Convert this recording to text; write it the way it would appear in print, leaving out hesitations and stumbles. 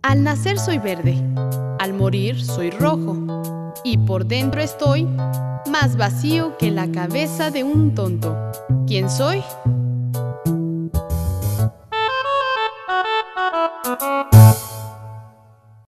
Al nacer soy verde, al morir soy rojo, y por dentro estoy más vacío que la cabeza de un tonto. ¿Quién soy?